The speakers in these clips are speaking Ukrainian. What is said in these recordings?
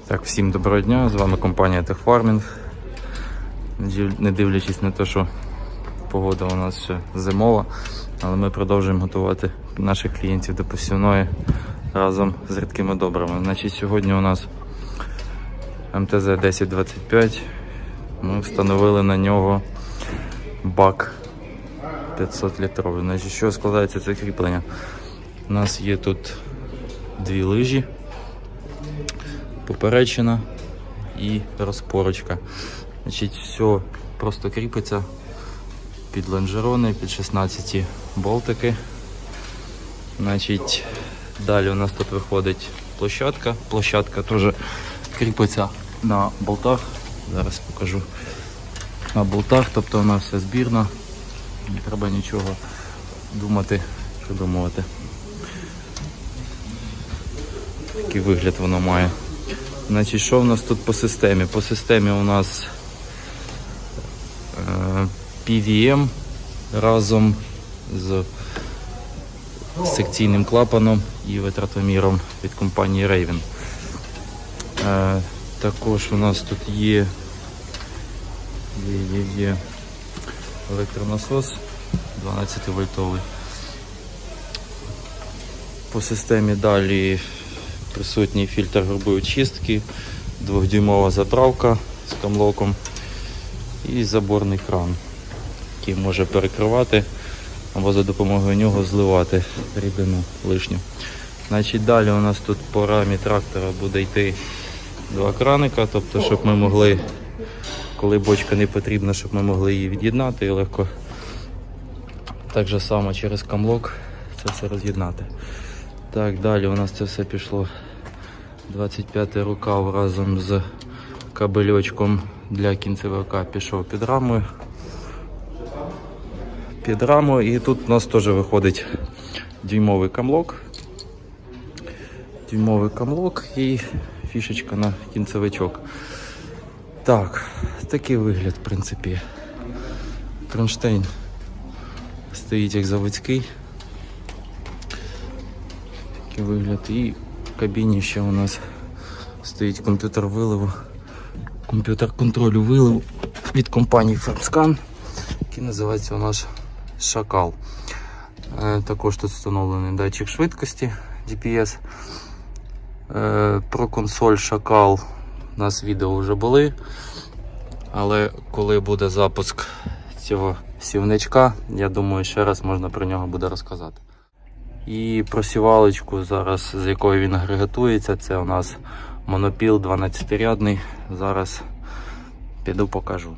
Так, всім доброго дня, з вами компанія Techfarming. Не дивлячись на те, що погода у нас ще зимова, але ми продовжуємо готувати наших клієнтів до посівної разом з рідкими добривами. Значить, сьогодні у нас МТЗ 1025, ми встановили на нього бак 500 літровий. Значить, що складається це кріплення? У нас є тут дві лижі, поперечина і розпорочка. Значить, все просто кріпиться під лонжерони, під 16 болтики. Значить, далі у нас тут виходить площадка. Площадка теж кріпиться на болтах. Зараз покажу. На болтах, тобто вона все збірна. Не треба нічого думати, придумувати. Такий вигляд воно має. Значить, що в нас тут по системі? По системі у нас PVM разом з секційним клапаном і витратоміром від компанії Raven. Також у нас тут є електронасос 12 вольтовий. По системі далі присутній фільтр грубої очистки, 2-дюймова заправка з камлоком і заборний кран, який може перекривати або за допомогою нього зливати рідину лишню. Значить, далі у нас тут по рамі трактора буде йти два краника, тобто, щоб ми могли, коли бочка не потрібна, щоб ми могли її від'єднати і легко так же само через камлок це все роз'єднати. Так, далі у нас це все пішло 25-й рукав разом з кабельочком для кінцевика пішов під рамою. І тут у нас теж виходить дюймовий камлок і фішечка на кінцевичок. Так, такий вигляд, в принципі. Кронштейн стоїть як заводський. Такий вигляд. І в кабіні ще у нас стоїть комп'ютер виливу, комп'ютер контролю виливу від компанії Fermscan, який називається у нас Шакал. Також тут встановлений датчик швидкості GPS. Про консоль Шакал у нас відео вже були, але коли буде запуск цього сівничка, я думаю, ще раз можна про нього буде розказати. І про сівалочку зараз, з якою він агрегатується, це у нас монопіл 12-рядний. Зараз піду покажу.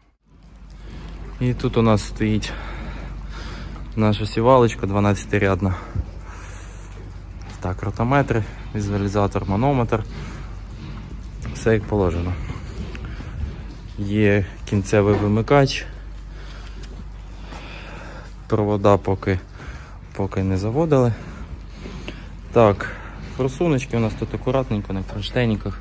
І тут у нас стоїть наша сівалочка 12-рядна. Так, ротометри, візуалізатор, манометр. Все як положено. Є кінцевий вимикач. Провода поки не заводили. Так, форсуночки у нас тут акуратненько, на кронштейниках.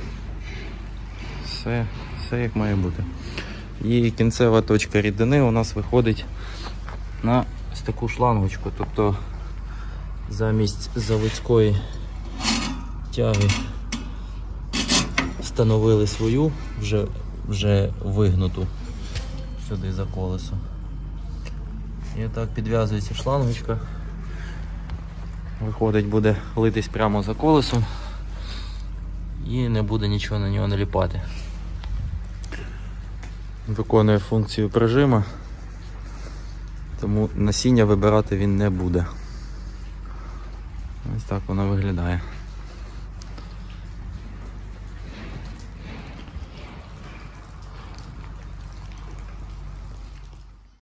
Все як має бути. І кінцева точка рідини у нас виходить на ось таку шлангочку. Тобто замість заводської тяги встановили свою, вже вигнуту сюди за колесо. І так підв'язується шлангочка. Виходить, буде литись прямо за колесом і не буде нічого на нього наліпати. Виконує функцію прижима, тому насіння вибирати він не буде. Ось так воно виглядає.